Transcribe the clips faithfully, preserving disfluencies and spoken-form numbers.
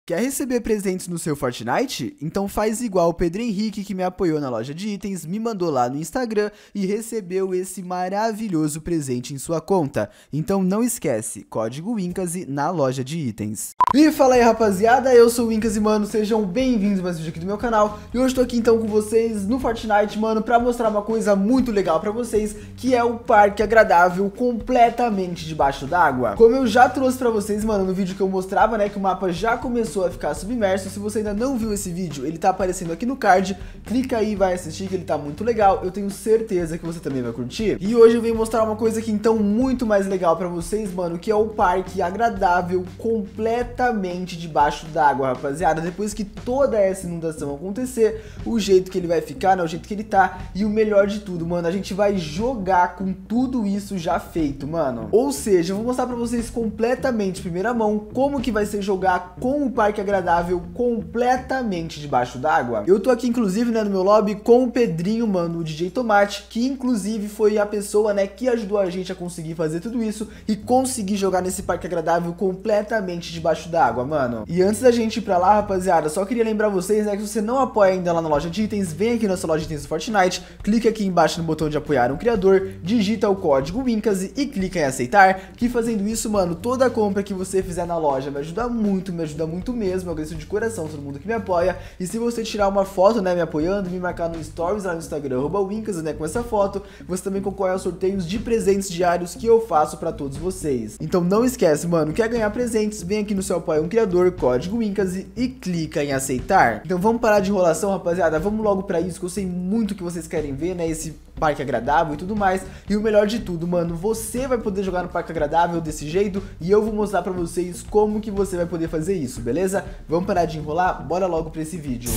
Quer receber presentes no seu Fortnite? Então faz igual o Pedro Henrique, que me apoiou na loja de itens, me mandou lá no Instagram e recebeu esse maravilhoso presente em sua conta. Então não esquece, código Winkasi na loja de itens. E fala aí, rapaziada, eu sou o Winkasi, mano, sejam bem-vindos a mais um vídeo aqui do meu canal. E hoje tô aqui então com vocês no Fortnite, mano, pra mostrar uma coisa muito legal pra vocês, que é o parque agradável completamente debaixo d'água. Como eu já trouxe pra vocês, mano, no vídeo que eu mostrava, né, que o mapa já começou a ficar submerso. Se você ainda não viu esse vídeo, ele tá aparecendo aqui no card, clica aí e vai assistir, que ele tá muito legal. Eu tenho certeza que você também vai curtir. E hoje eu venho mostrar uma coisa aqui então muito mais legal pra vocês, mano, que é o parque agradável completamente debaixo d'água, rapaziada. Depois que toda essa inundação acontecer, o jeito que ele vai ficar, né, o jeito que ele tá. E o melhor de tudo, mano, a gente vai jogar com tudo isso já feito, mano. Ou seja, eu vou mostrar pra vocês completamente, em primeira mão, como que vai ser jogar com o parque agradável completamente debaixo d'água. Eu tô aqui, inclusive, né, no meu lobby com o Pedrinho, mano, o D J Tomate, que inclusive foi a pessoa, né, que ajudou a gente a conseguir fazer tudo isso e conseguir jogar nesse parque agradável completamente debaixo d'água, mano. E antes da gente ir pra lá, rapaziada, só queria lembrar vocês, né, que se você não apoia ainda lá na loja de itens, vem aqui na nossa loja de itens do Fortnite, clica aqui embaixo no botão de apoiar um criador, digita o código Winkasi e clica em aceitar, que fazendo isso, mano, toda a compra que você fizer na loja me ajuda muito, me ajuda muito mesmo. Eu agradeço de coração todo mundo que me apoia. E se você tirar uma foto, né, me apoiando, me marcar no Stories lá no Instagram, arroba Winkasi, né, com essa foto, você também concorre aos sorteios de presentes diários que eu faço pra todos vocês. Então não esquece, mano, quer ganhar presentes, vem aqui no seu apoio um criador, código Winkasi e clica em aceitar. Então vamos parar de enrolação, rapaziada, vamos logo pra isso, que eu sei muito que vocês querem ver, né, esse parque agradável e tudo mais. E o melhor de tudo, mano, você vai poder jogar no parque agradável desse jeito e eu vou mostrar pra vocês como que você vai poder fazer isso, beleza? Vamos parar de enrolar? Bora logo pra esse vídeo.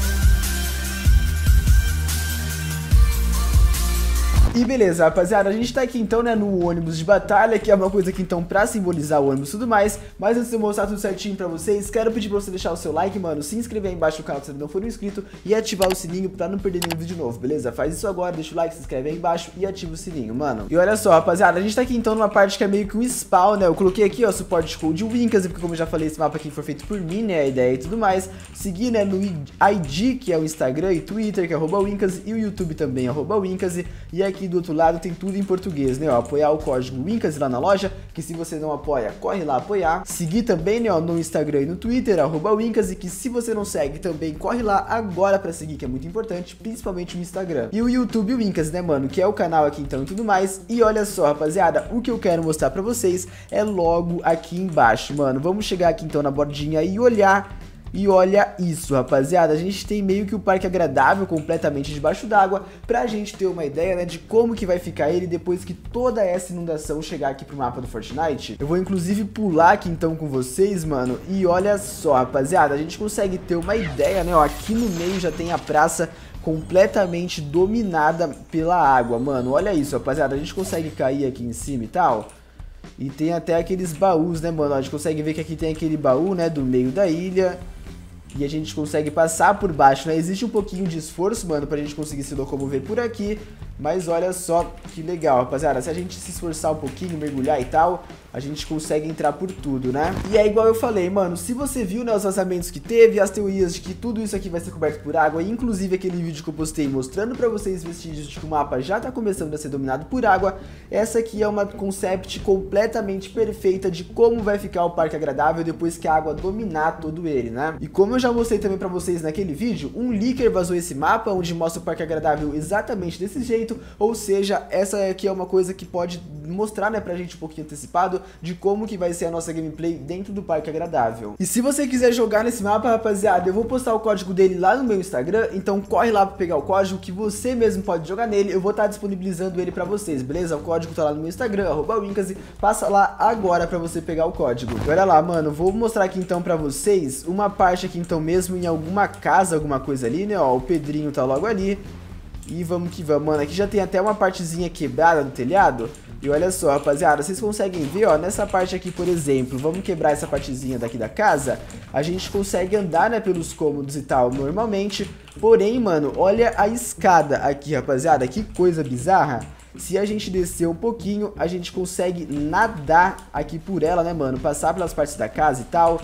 E beleza, rapaziada, a gente tá aqui então, né, no ônibus de batalha, que é uma coisa aqui então pra simbolizar o ônibus e tudo mais. Mas antes de eu mostrar tudo certinho pra vocês, quero pedir pra você deixar o seu like, mano, se inscrever aí embaixo no canal se você não for inscrito e ativar o sininho pra não perder nenhum vídeo novo, beleza? Faz isso agora, deixa o like, se inscreve aí embaixo e ativa o sininho, mano. E olha só, rapaziada, a gente tá aqui então numa parte que é meio que um spawn, né? Eu coloquei aqui, ó, suporte code Winkasi, porque como eu já falei, esse mapa aqui foi feito por mim, né, a ideia e tudo mais. Seguir, né, no I G, que é o Instagram, e Twitter, que é arroba Winkasi, e o YouTube também, arroba Winkasi. E aqui do outro lado tem tudo em português, né, ó, apoiar o código Winkasi lá na loja, que se você não apoia, corre lá apoiar. Seguir também, né, ó, no Instagram e no Twitter, arroba Winkasi, que se você não segue também, corre lá agora pra seguir, que é muito importante, principalmente no Instagram. E o YouTube Winkasi, né, mano, que é o canal aqui então e tudo mais. E olha só, rapaziada, o que eu quero mostrar pra vocês é logo aqui embaixo, mano. Vamos chegar aqui então na bordinha e olhar. E olha isso, rapaziada, a gente tem meio que o parque agradável completamente debaixo d'água, pra gente ter uma ideia, né, de como que vai ficar ele depois que toda essa inundação chegar aqui pro mapa do Fortnite. Eu vou inclusive pular aqui então com vocês, mano, e olha só, rapaziada, a gente consegue ter uma ideia, né, ó, aqui no meio já tem a praça completamente dominada pela água, mano, olha isso, rapaziada, a gente consegue cair aqui em cima e tal. E tem até aqueles baús, né, mano, a gente consegue ver que aqui tem aquele baú, né, do meio da ilha. E a gente consegue passar por baixo, né? Existe um pouquinho de esforço, mano, pra gente conseguir se locomover por aqui. Mas olha só que legal, rapaziada. Se a gente se esforçar um pouquinho, mergulhar e tal, a gente consegue entrar por tudo, né? E é igual eu falei, mano, se você viu, né, os vazamentos que teve, as teorias de que tudo isso aqui vai ser coberto por água, e inclusive aquele vídeo que eu postei mostrando pra vocês vestígios de que o mapa já tá começando a ser dominado por água, essa aqui é uma concept completamente perfeita de como vai ficar o parque agradável depois que a água dominar todo ele, né? E como eu já mostrei também pra vocês naquele vídeo, um leaker vazou esse mapa, onde mostra o parque agradável exatamente desse jeito. Ou seja, essa aqui é uma coisa que pode mostrar, né, pra gente um pouquinho antecipado de como que vai ser a nossa gameplay dentro do parque agradável. E se você quiser jogar nesse mapa, rapaziada, eu vou postar o código dele lá no meu Instagram, então corre lá pra pegar o código que você mesmo pode jogar nele. Eu vou estar disponibilizando ele pra vocês, beleza? O código tá lá no meu Instagram, arroba Winkasi, passa lá agora pra você pegar o código. Olha lá, mano, vou mostrar aqui então pra vocês uma parte aqui então mesmo em alguma casa, alguma coisa ali, né, ó, o Pedrinho tá logo ali. E vamos que vamos, mano, aqui já tem até uma partezinha quebrada do telhado. E olha só, rapaziada, vocês conseguem ver, ó, nessa parte aqui, por exemplo, vamos quebrar essa partezinha daqui da casa. A gente consegue andar, né, pelos cômodos e tal, normalmente. Porém, mano, olha a escada aqui, rapaziada, que coisa bizarra. Se a gente descer um pouquinho, a gente consegue nadar aqui por ela, né, mano? Passar pelas partes da casa e tal.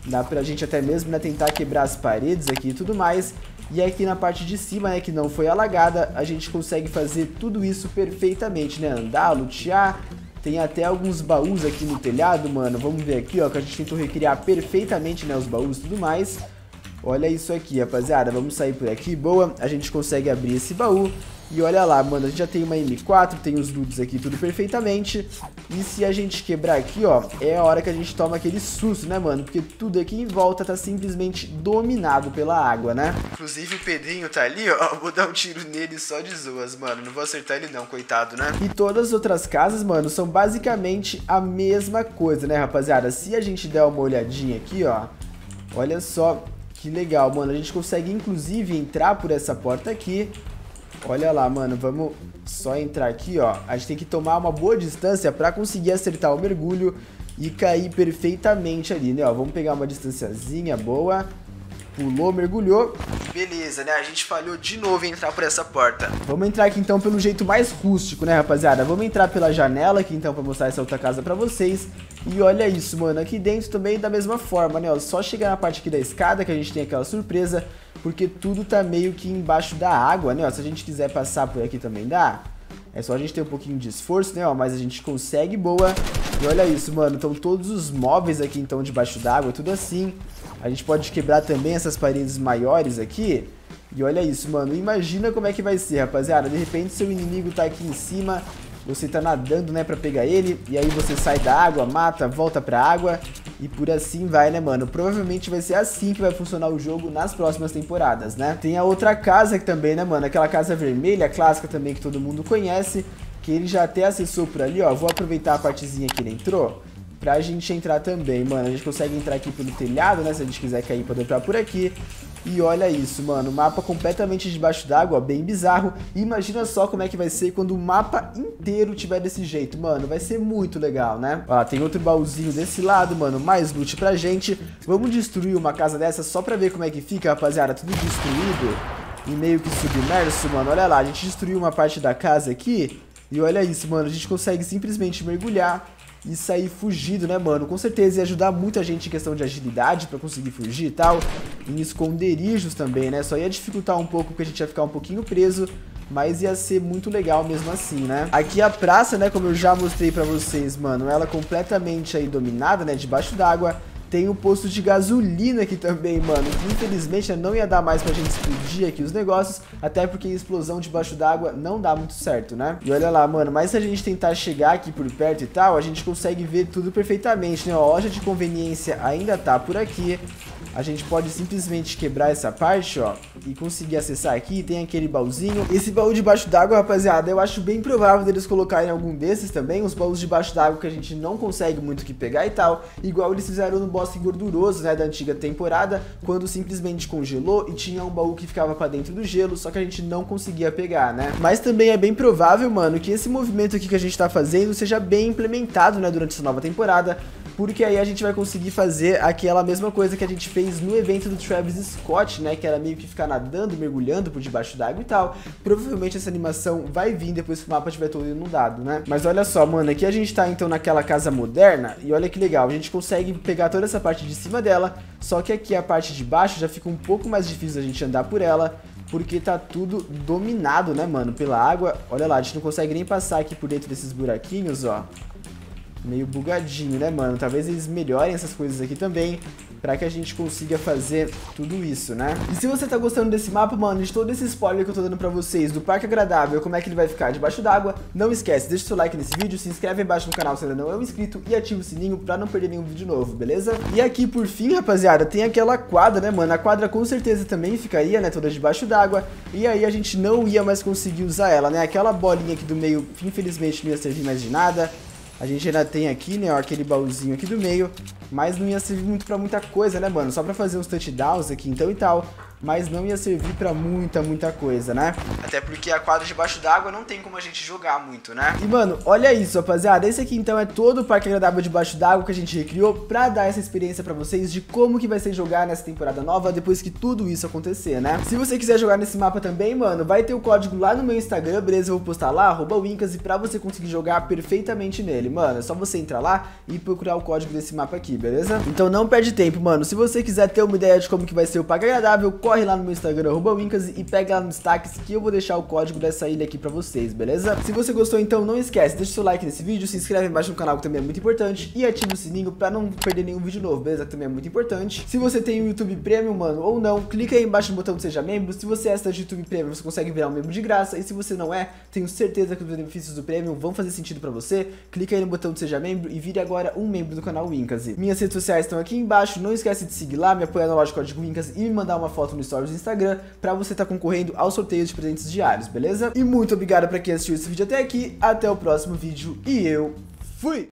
Dá pra gente até mesmo, né, tentar quebrar as paredes aqui e tudo mais. E aqui na parte de cima, né, que não foi alagada, a gente consegue fazer tudo isso perfeitamente, né? Andar, lutear. Tem até alguns baús aqui no telhado, mano. Vamos ver aqui, ó, que a gente tentou recriar perfeitamente, né, os baús e tudo mais. Olha isso aqui, rapaziada. Vamos sair por aqui. Boa, a gente consegue abrir esse baú. E olha lá, mano, a gente já tem uma M quatro, tem os dudes aqui, tudo perfeitamente. E se a gente quebrar aqui, ó, é a hora que a gente toma aquele susto, né, mano? Porque tudo aqui em volta tá simplesmente dominado pela água, né? Inclusive o Pedrinho tá ali, ó, vou dar um tiro nele só de zoas, mano. Não vou acertar ele não, coitado, né? E todas as outras casas, mano, são basicamente a mesma coisa, né, rapaziada? Se a gente der uma olhadinha aqui, ó, olha só que legal, mano. A gente consegue, inclusive, entrar por essa porta aqui. Olha lá, mano, vamos só entrar aqui, ó. A gente tem que tomar uma boa distância pra conseguir acertar o mergulho e cair perfeitamente ali, né, ó. Vamos pegar uma distanciazinha boa. Pulou, mergulhou. Beleza, né? A gente falhou de novo em entrar por essa porta. Vamos entrar aqui então pelo jeito mais rústico, né, rapaziada? Vamos entrar pela janela aqui então pra mostrar essa outra casa pra vocês. E olha isso, mano. Aqui dentro também da mesma forma, né? Ó, só chegar na parte aqui da escada que a gente tem aquela surpresa. Porque tudo tá meio que embaixo da água, né? Ó, se a gente quiser passar por aqui também dá. É só a gente ter um pouquinho de esforço, né? Ó, mas a gente consegue, boa. E olha isso, mano. Estão todos os móveis aqui então debaixo d'água, tudo assim. A gente pode quebrar também essas paredes maiores aqui. E olha isso, mano. Imagina como é que vai ser, rapaziada. De repente seu inimigo tá aqui em cima. Você tá nadando, né, pra pegar ele. E aí você sai da água, mata, volta pra água. E por assim vai, né, mano? Provavelmente vai ser assim que vai funcionar o jogo nas próximas temporadas, né? Tem a outra casa aqui também, né, mano? Aquela casa vermelha, clássica também, que todo mundo conhece. Que ele já até acessou por ali, ó. Vou aproveitar a partezinha que ele entrou pra gente entrar também, mano. A gente consegue entrar aqui pelo telhado, né? Se a gente quiser cair, pode entrar por aqui. E olha isso, mano, mapa completamente debaixo d'água, bem bizarro. E imagina só como é que vai ser quando o mapa inteiro tiver desse jeito, mano. Vai ser muito legal, né? Ó, tem outro baúzinho desse lado, mano, mais loot pra gente. Vamos destruir uma casa dessa só pra ver como é que fica, rapaziada. Tudo destruído e meio que submerso, mano. Olha lá, a gente destruiu uma parte da casa aqui. E olha isso, mano, a gente consegue simplesmente mergulhar e sair fugido, né, mano? Com certeza ia ajudar muito a gente em questão de agilidade pra conseguir fugir e tal. Em esconderijos também, né? Só ia dificultar um pouco porque a gente ia ficar um pouquinho preso, mas ia ser muito legal mesmo assim, né? Aqui a praça, né, como eu já mostrei pra vocês, mano, ela completamente aí dominada, né, debaixo d'água. Tem um posto de gasolina aqui também, mano. Infelizmente não ia dar mais pra gente explodir aqui os negócios, até porque explosão debaixo d'água não dá muito certo, né? E olha lá, mano, mas se a gente tentar chegar aqui por perto e tal, a gente consegue ver tudo perfeitamente, né? A loja de conveniência ainda tá por aqui. A gente pode simplesmente quebrar essa parte, ó, e conseguir acessar aqui. Tem aquele baúzinho. Esse baú debaixo d'água, rapaziada, eu acho bem provável deles colocarem algum desses também. Os baús debaixo d'água que a gente não consegue muito que pegar e tal. Igual eles fizeram no Bosque Gorduroso, né, da antiga temporada, quando simplesmente congelou e tinha um baú que ficava pra dentro do gelo, só que a gente não conseguia pegar, né? Mas também é bem provável, mano, que esse movimento aqui que a gente tá fazendo seja bem implementado, né, durante essa nova temporada. Porque aí a gente vai conseguir fazer aquela mesma coisa que a gente fez no evento do Travis Scott, né? Que era meio que ficar nadando, mergulhando por debaixo d'água e tal. Provavelmente essa animação vai vir depois que o mapa estiver todo inundado, né? Mas olha só, mano, aqui a gente tá então naquela casa moderna. E olha que legal, a gente consegue pegar toda essa parte de cima dela. Só que aqui a parte de baixo já fica um pouco mais difícil a gente andar por ela, porque tá tudo dominado, né, mano, pela água. Olha lá, a gente não consegue nem passar aqui por dentro desses buraquinhos, ó. Meio bugadinho, né, mano? Talvez eles melhorem essas coisas aqui também, pra que a gente consiga fazer tudo isso, né? E se você tá gostando desse mapa, mano, de todo esse spoiler que eu tô dando pra vocês do Parque Agradável, como é que ele vai ficar debaixo d'água, não esquece, deixa o seu like nesse vídeo, se inscreve aí embaixo no canal se ainda não é um inscrito e ativa o sininho pra não perder nenhum vídeo novo, beleza? E aqui, por fim, rapaziada, tem aquela quadra, né, mano? A quadra com certeza também ficaria, né, toda debaixo d'água, e aí a gente não ia mais conseguir usar ela, né? Aquela bolinha aqui do meio, infelizmente, não ia servir mais de nada. A gente ainda tem aqui, né, ó, aquele baúzinho aqui do meio, mas não ia servir muito pra muita coisa, né, mano? Só pra fazer uns touchdowns aqui, então e tal, mas não ia servir pra muita, muita coisa, né? Até porque a quadra debaixo d'água não tem como a gente jogar muito, né? E, mano, olha isso, rapaziada. Esse aqui, então, é todo o Parque Agradável debaixo d'água que a gente recriou pra dar essa experiência pra vocês de como que vai ser jogar nessa temporada nova depois que tudo isso acontecer, né? Se você quiser jogar nesse mapa também, mano, vai ter o código lá no meu Instagram, beleza? Eu vou postar lá, arroba Wincas, e pra você conseguir jogar perfeitamente nele, mano, é só você entrar lá e procurar o código desse mapa aqui, beleza? Então não perde tempo, mano. Se você quiser ter uma ideia de como que vai ser o Pague Agradável, corre lá no meu Instagram, arroba Wincas, e pega lá nos destaques que eu vou deixar o código dessa ilha aqui pra vocês, beleza? Se você gostou, então não esquece, deixa seu like nesse vídeo, se inscreve embaixo no canal que também é muito importante, e ativa o sininho pra não perder nenhum vídeo novo, beleza? Que também é muito importante. Se você tem o YouTube Premium, mano, ou não, clica aí embaixo no botão de Seja Membro. Se você é assinante de YouTube Premium, você consegue virar um membro de graça, e se você não é, tenho certeza que os benefícios do Premium vão fazer sentido pra você. Clica aí no botão de Seja Membro e vire agora um membro do canal Wincas. Minhas redes sociais estão aqui embaixo, não esquece de seguir lá, me apoiar na loja Código Wincas e me mandar uma foto no Stories do Instagram pra você estar tá concorrendo aos sorteios de presentes diários, beleza? E muito obrigado pra quem assistiu esse vídeo até aqui, até o próximo vídeo e eu fui!